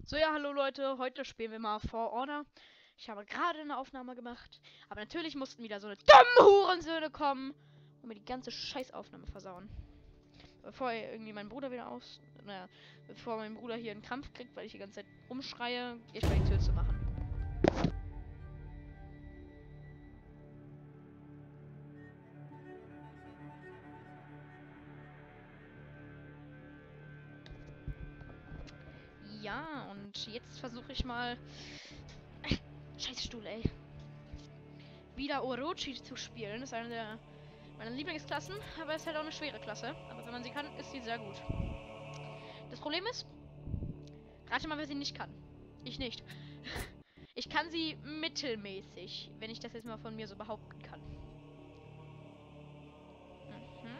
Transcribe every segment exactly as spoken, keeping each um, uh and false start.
So, ja, hallo Leute, heute spielen wir mal For Honor. Ich habe gerade eine Aufnahme gemacht, aber natürlich mussten wieder so eine dumme Hurensöhne kommen und mir die ganze Scheißaufnahme versauen. Bevor irgendwie mein Bruder wieder aus... Naja, bevor mein Bruder hier einen Krampf kriegt, weil ich die ganze Zeit rumschreie, gehe ich mal die Tür zu machen. Ja, und jetzt versuche ich mal... Scheiß Stuhl, ey. Wieder Orochi zu spielen. Das ist eine der meiner Lieblingsklassen, aber es ist halt auch eine schwere Klasse. Aber wenn man sie kann, ist sie sehr gut. Das Problem ist, rate mal, wer sie nicht kann. Ich nicht. Ich kann sie mittelmäßig, wenn ich das jetzt mal von mir so behaupten kann. Mhm.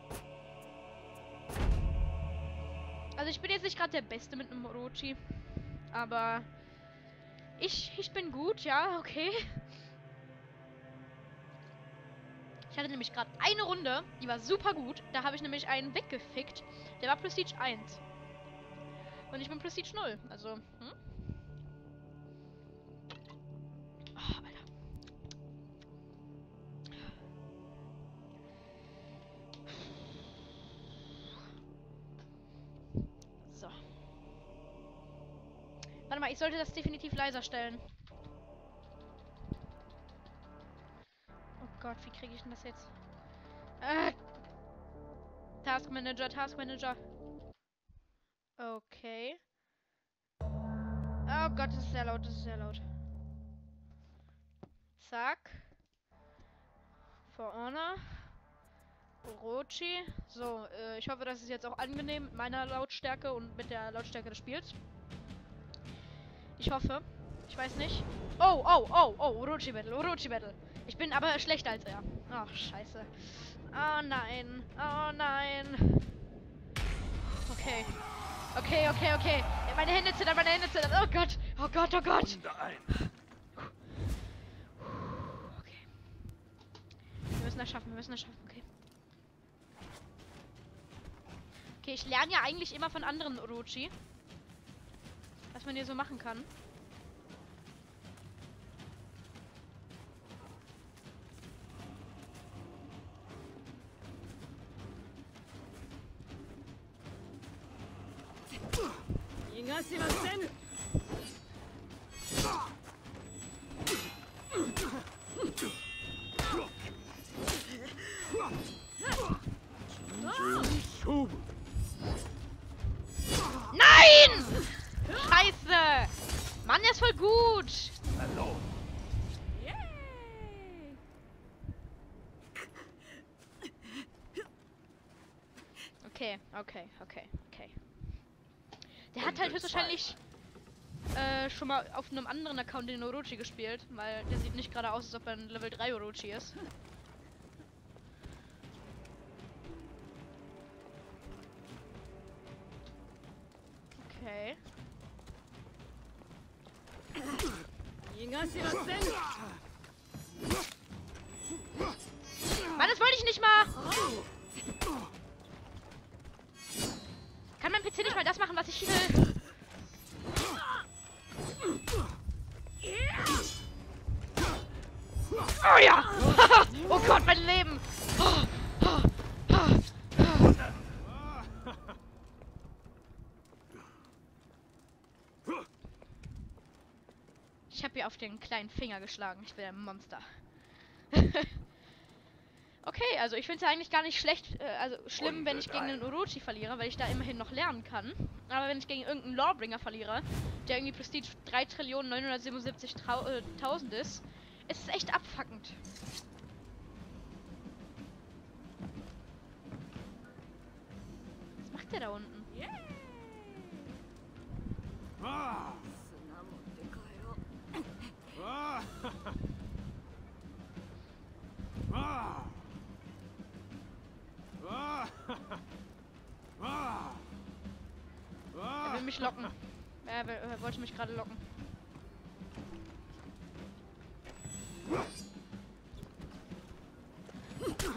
Also ich bin jetzt nicht gerade der Beste mit einem Orochi, aber ich, ich bin gut, ja, okay. Ich hatte nämlich gerade eine Runde, die war super gut. Da habe ich nämlich einen weggefickt. Der war Prestige eins. Und ich bin Prestige null. Also, hm? Oh, Alter. So. Warte mal, ich sollte das definitiv leiser stellen. Oh Gott, wie kriege ich denn das jetzt? Äh. Task Manager, Task Manager. Okay. Oh Gott, das ist sehr laut, das ist sehr laut. Zack. For Honor. Orochi. So, äh, ich hoffe, das ist jetzt auch angenehm mit meiner Lautstärke und mit der Lautstärke des Spiels. Ich hoffe. Ich weiß nicht. Oh, oh, oh, oh, Orochi Battle, Orochi Battle. Ich bin aber schlechter als er. Ach, scheiße. Oh nein. Oh nein. Okay. Okay, okay, okay. Meine Hände zittern, meine Hände zittern. Oh Gott. Oh Gott, oh Gott. Okay. Wir müssen das schaffen, wir müssen das schaffen, okay. Okay, ich lerne ja eigentlich immer von anderen Orochi. Was man hier so machen kann. Nein! Scheiße! Mann, der ist voll gut! Hallo. Okay, okay, okay, okay. Der hat halt höchstwahrscheinlich äh, schon mal auf einem anderen Account den Orochi gespielt, weil der sieht nicht gerade aus, als ob er ein Level drei Orochi ist. Okay. Mann, das wollte ich nicht mal! Kann mein P C nicht mal das machen, was ich will? Oh ja! Oh Gott, mein Leben! Ich habe ihr auf den kleinen Finger geschlagen. Ich bin ein Monster. Okay, also ich finde es ja eigentlich gar nicht schlecht, äh, also schlimm, wenn ich gegen einen Orochi verliere, weil ich da immerhin noch lernen kann. Aber wenn ich gegen irgendeinen Lawbringer verliere, der irgendwie Prestige drei Trillionen neunhundertsiebenundsiebzigtausend ist, ist es echt abfuckend. Was macht der da unten? Ah. Ah. Ah. Ah. Ah. Er will mich locken. Er, will, er wollte mich gerade locken.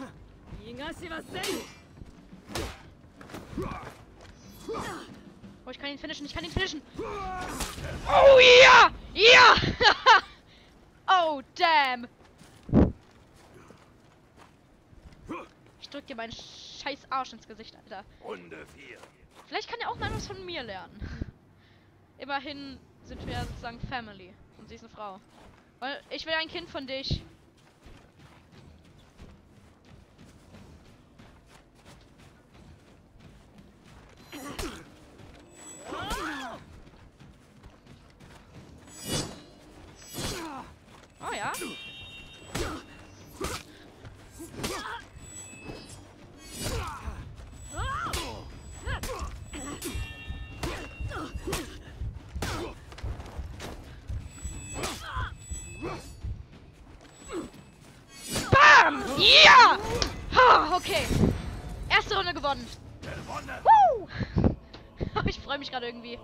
Oh, ich kann ihn finishen, ich kann ihn finishen. Oh ja! Ja! Oh, damn! Ich drück dir meinen scheiß Arsch ins Gesicht, Alter. Runde vier. Vielleicht kann er auch mal was von mir lernen. Immerhin sind wir ja sozusagen Family. Und sie ist eine Frau. Weil ich will ein Kind von dich. Oh ja. Bam! Ja! Ha, okay. Erste Runde gewonnen. Woo! Ich freue mich gerade irgendwie.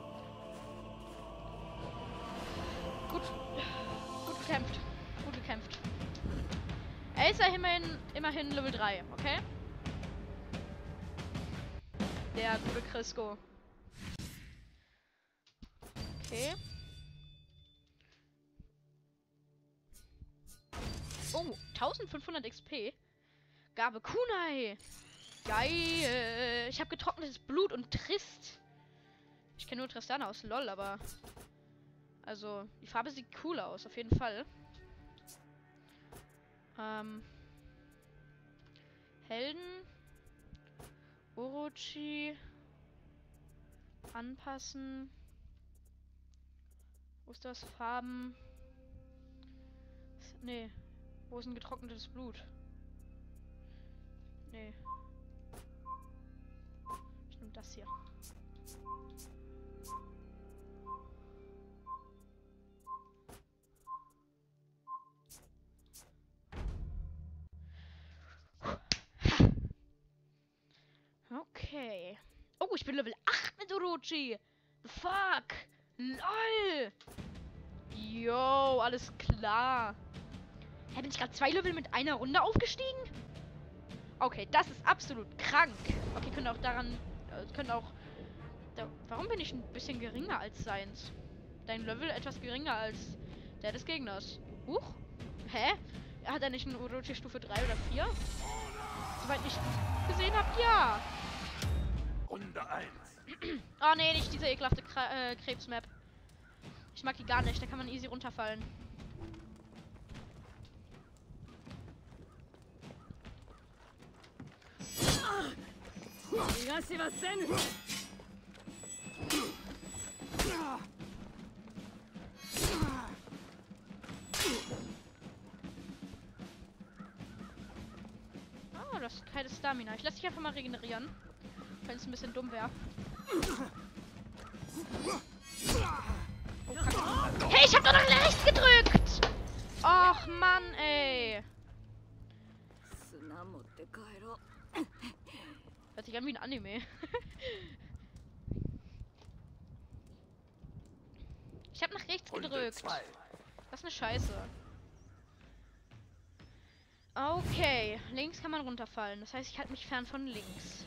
Gut. Gut gekämpft. Gut gekämpft. Er ist ja immerhin, immerhin Level drei, okay? Der gute Crisco. Okay. Oh, eintausendfünfhundert X P. Gabe Kunai. Geil. Ich habe getrocknetes Blut und Trist. Ich kenne nur Tristana aus LOL, aber... Also, die Farbe sieht cool aus, auf jeden Fall. Ähm... Helden. Orochi. Anpassen. Wo ist das? Farben. Nee. Wo ist ein getrocknetes Blut? Nee. Ich nehme das hier. Okay. Oh, ich bin Level acht mit Orochi. The fuck? LOL. Yo, alles klar. Hä, bin ich gerade zwei Level mit einer Runde aufgestiegen? Okay, das ist absolut krank. Okay, könnte auch daran... Äh, könnte auch... Da, warum bin ich ein bisschen geringer als seins? Dein Level etwas geringer als der des Gegners. Huch? Hä? Hat er nicht einen Orochi Stufe drei oder vier? Soweit ich gesehen habe, ja. Runde eins. Oh nee, nicht diese ekelhafte Kra äh, Krebsmap. Ich mag die gar nicht, da kann man easy runterfallen. Oh, das ist keine Stamina. Ich lasse dich einfach mal regenerieren. Wenn es ein bisschen dumm wäre. Oh, Kacke. Hey, ich hab doch nach rechts gedrückt! Och, Mann, ey. Hört sich an wie ein Anime. Ich hab nach rechts gedrückt. Das ist eine Scheiße. Okay, links kann man runterfallen. Das heißt, ich halte mich fern von links.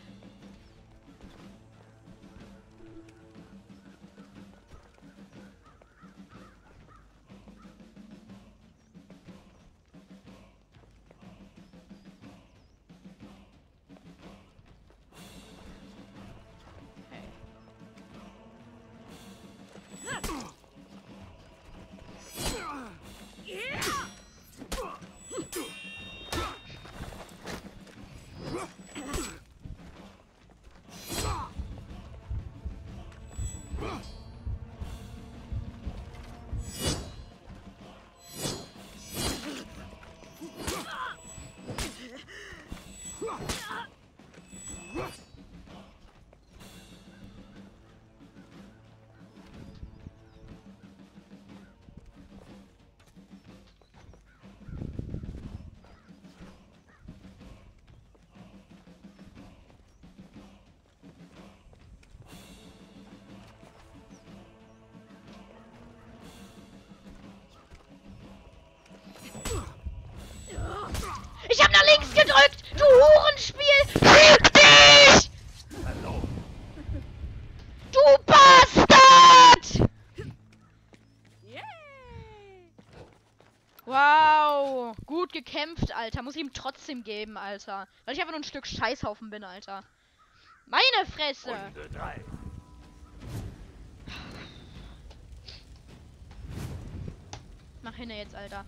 Wow. Gut gekämpft, Alter. Muss ich ihm trotzdem geben, Alter. Weil ich einfach nur ein Stück Scheißhaufen bin, Alter. Meine Fresse. Runde drei. Mach hin jetzt, Alter.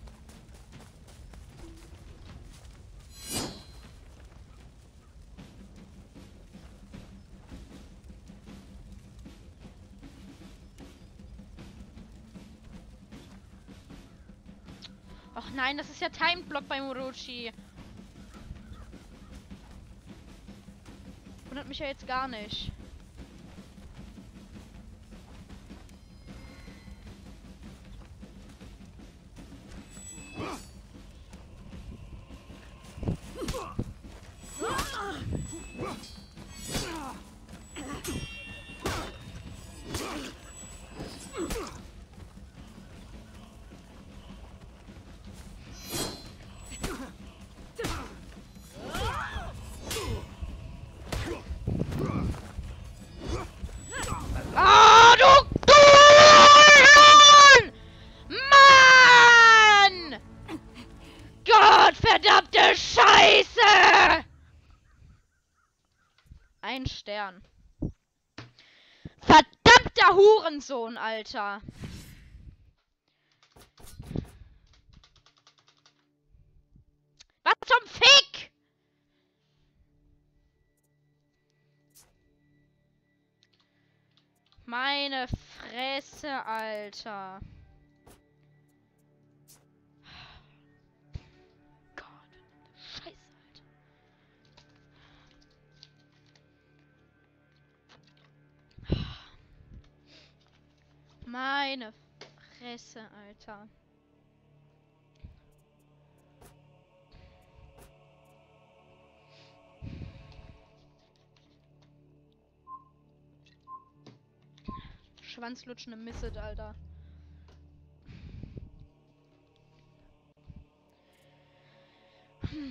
Och nein, das ist ja Timed Block beim Orochi. Wundert mich ja jetzt gar nicht. Ah, du Dummmann! Mann! Gottverdammte Scheiße! Ein Stern. Verdammter Hurensohn, Alter. Was zum Fick? Meine Fresse, Alter. Gott, Scheiße, Alter. Meine Fresse, Alter. Schwanzlutschende Misset, Alter. Hm.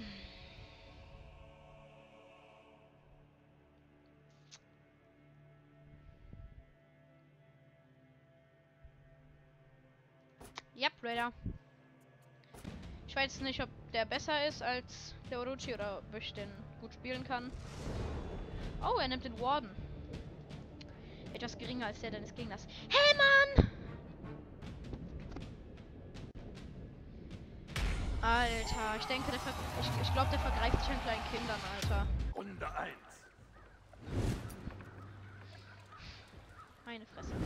Ja, Raider. Ich weiß nicht, ob der besser ist als der Orochi oder ob ich den gut spielen kann. Oh, er nimmt den Warden. Etwas geringer als der deines Gegners. Hey, Mann! Alter, ich denke, der ver ich, ich glaube, der vergreift sich an kleinen Kindern, Alter. Runde eins. Meine Fresse.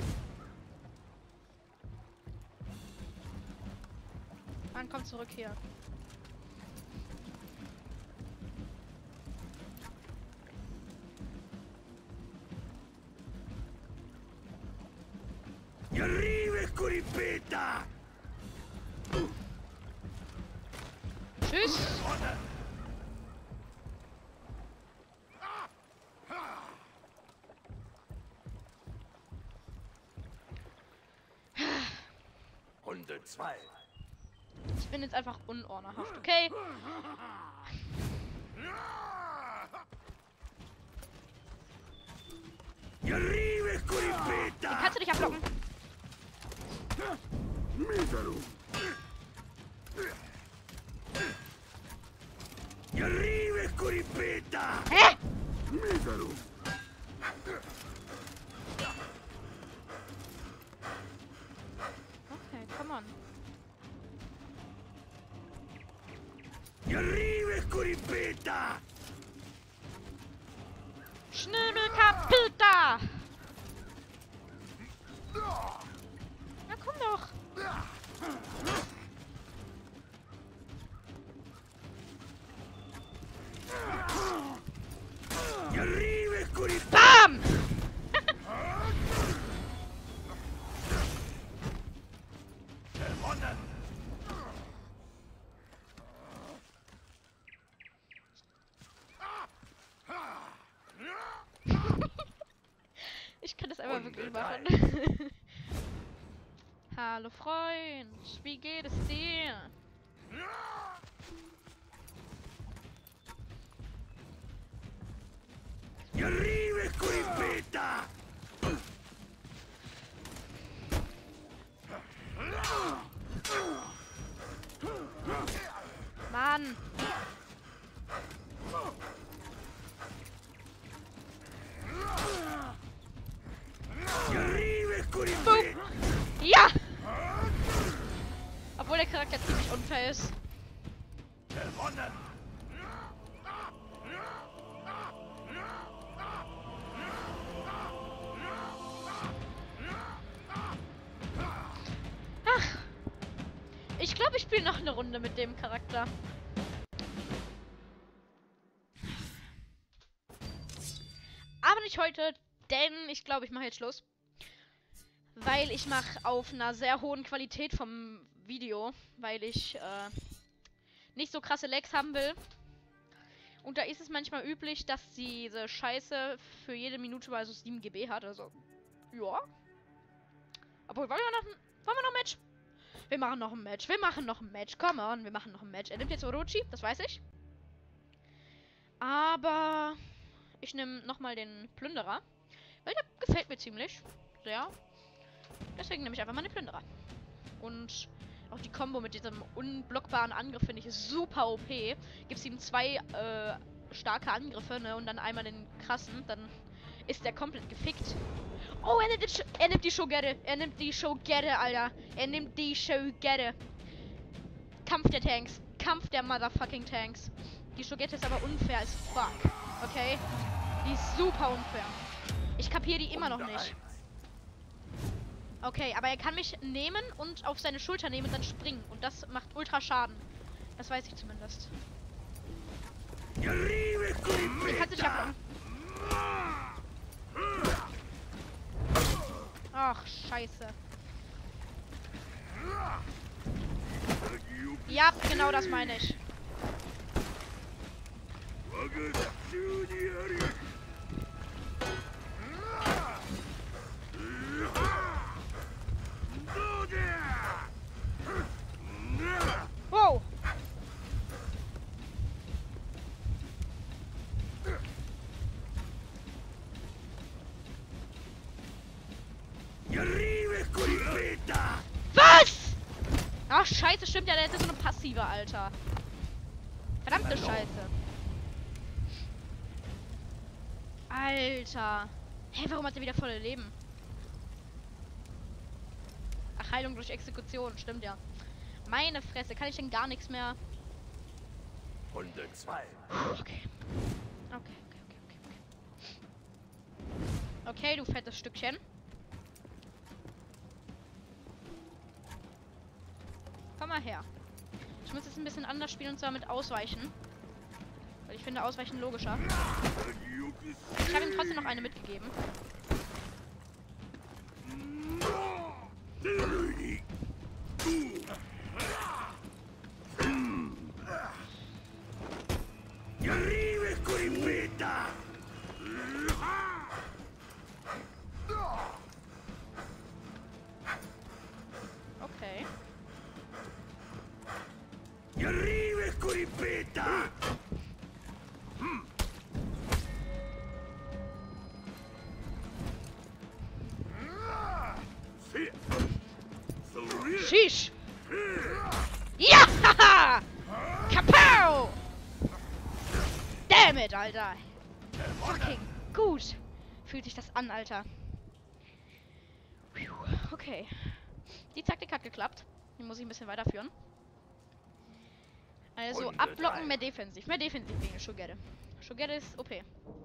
Mann, komm zurück hier. Y arriba, Curipita! Tschüss! Runde zwei. Ich bin jetzt einfach unordnerhaft, okay? Y arriba, Den Curipita! kannst du nicht ablocken. Mísero. Y arriba, Curipita! Hä? Mísero. Okay, come on. Y arriba, Curipita! Schnöbel Kapita! Na komm doch! Y arriba, Curipita! Bam! Gewonnen! Ich kann das einfach Runde wirklich drei. machen. Hallo Freund, wie geht es dir? Y arriba, Curipita! scoripetta! Ja! Obwohl der Charakter ziemlich unfair ist. Gewonnen! Ach. Ich glaube, ich spiele noch eine Runde mit dem Charakter. Aber nicht heute, denn ich glaube, ich mache jetzt Schluss. Weil ich mache auf einer sehr hohen Qualität vom Video, weil ich äh, nicht so krasse Lags haben will. Und da ist es manchmal üblich, dass diese Scheiße für jede Minute mal so sieben Gigabyte hat, also ja. Obwohl, wollen wir noch, wollen wir noch ein Match? Wir machen noch ein Match, wir machen noch ein Match, come on, wir machen noch ein Match. Er nimmt jetzt Orochi, das weiß ich. Aber ich nehme nochmal den Plünderer, weil der gefällt mir ziemlich sehr. Deswegen nehme ich einfach mal den Plünderer. Und auch die Kombo mit diesem unblockbaren Angriff finde ich super O P. Gibt es ihm zwei äh, starke Angriffe, ne? Und dann einmal den krassen, dann ist der komplett gefickt. Oh, er nimmt, die Sh er nimmt die Shogette. Er nimmt die Shogette, Alter. Er nimmt die Shogette. Kampf der Tanks. Kampf der motherfucking Tanks. Die Shogette ist aber unfair als fuck. Okay? Die ist super unfair. Ich kapiere die immer noch nicht. Okay, aber er kann mich nehmen und auf seine Schulter nehmen und dann springen. Und das macht ultra Schaden. Das weiß ich zumindest. Den kannst du dich ablocken. Ach, scheiße. Ja, genau das meine ich. Wow. Was? Ach, scheiße, stimmt ja, der ist so eine passive, Alter. Verdammte Scheiße. Alter. Hä, warum hat er wieder volle Leben? Ach, Heilung durch Exekution, stimmt ja. Meine Fresse, kann ich denn gar nichts mehr? Runde zwei. Okay. Okay, okay, okay, okay, okay. Okay, du fettes Stückchen. Komm mal her. Ich muss jetzt ein bisschen anders spielen und zwar mit Ausweichen. Weil ich finde Ausweichen logischer. Ich habe ihm trotzdem noch eine mitgegeben. Okay. Sheesh! Ja! Haha! Kapow! Damn it, Alter! Fucking gut! Fühlt sich das an, Alter. Okay. Die Taktik hat geklappt. Die muss ich ein bisschen weiterführen. Also abblocken, mehr defensiv. Mehr defensiv wegen Shogette. Shogette ist O P.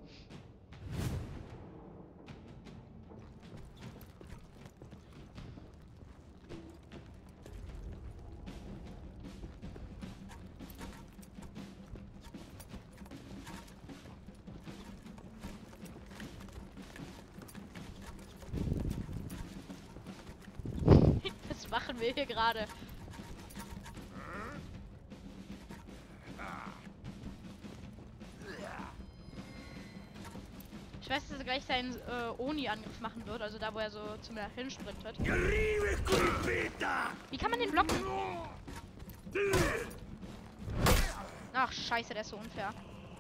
Was machen wir hier gerade? Ich weiß, dass er gleich seinen äh, Oni-Angriff machen wird, also da, wo er so zu mir hinsprintet. Wie kann man den blocken? Ach, scheiße, der ist so unfair.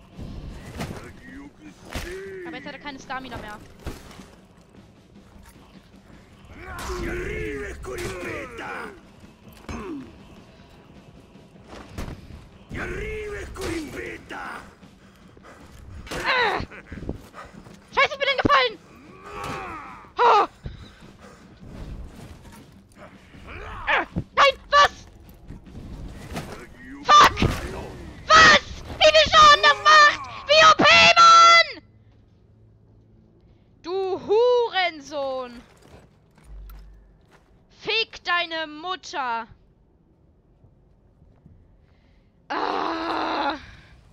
Aber jetzt hat er keine Stamina mehr. Ah! Scheiße, ich bin hingefallen! Oh! deine Mutter! Ah!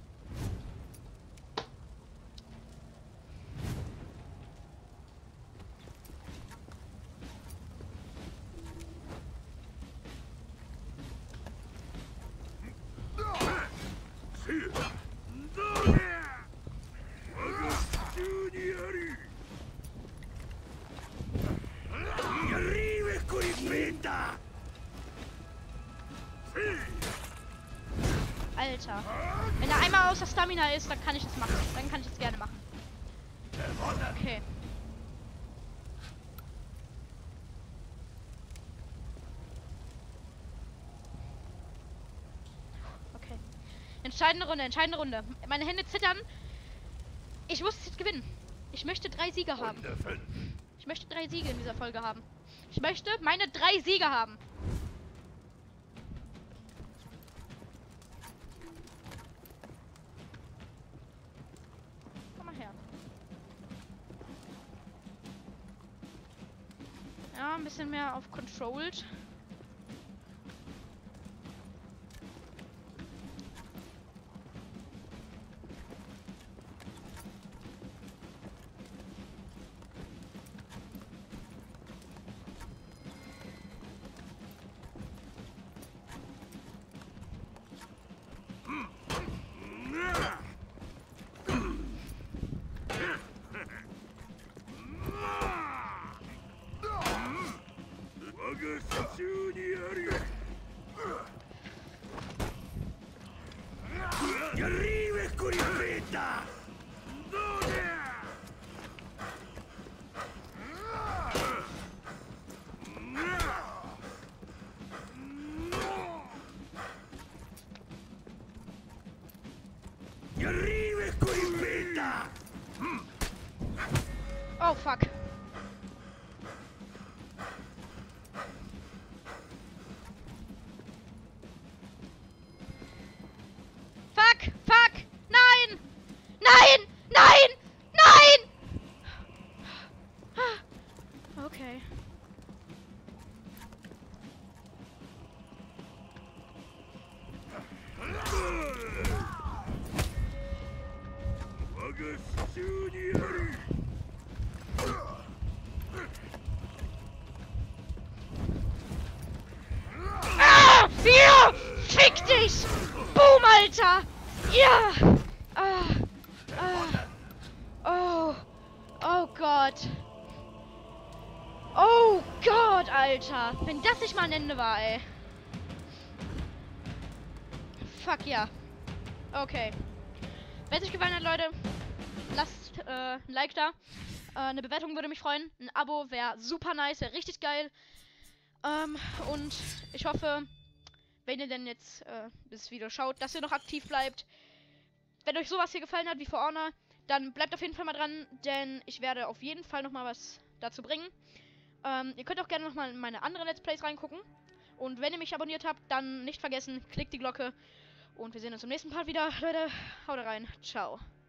Alter. Wenn er einmal außer Stamina ist, dann kann ich das machen. Dann kann ich das gerne machen. Okay. Okay. Entscheidende Runde, entscheidende Runde. Meine Hände zittern. Ich muss jetzt gewinnen. Ich möchte drei Siege haben. Ich möchte drei Siege in dieser Folge haben. Ich möchte meine drei Siege haben. Komm mal her. Ja, ein bisschen mehr auf Controlled. Oh fuck. Fuck, fuck, nein! Nein! Nein! Nein! Okay. Ah! Ja! Fick dich! Boom, Alter! Ja! Ah! Ah! Oh! Oh Gott! Oh Gott, Alter! Wenn das nicht mal ein Ende war, ey! Fuck ja! Okay. Wenn es euch gefallen hat, Leute, lasst äh, ein Like da. Äh, eine Bewertung würde mich freuen. Ein Abo wäre super nice, wäre richtig geil. Ähm, und ich hoffe, wenn ihr denn jetzt äh, das Video schaut, dass ihr noch aktiv bleibt. Wenn euch sowas hier gefallen hat wie For Honor, dann bleibt auf jeden Fall mal dran, denn ich werde auf jeden Fall noch mal was dazu bringen. Ähm, ihr könnt auch gerne noch mal in meine anderen Let's Plays reingucken. Und wenn ihr mich abonniert habt, dann nicht vergessen, klickt die Glocke. Und wir sehen uns im nächsten Part wieder. Leute, haut rein. Ciao.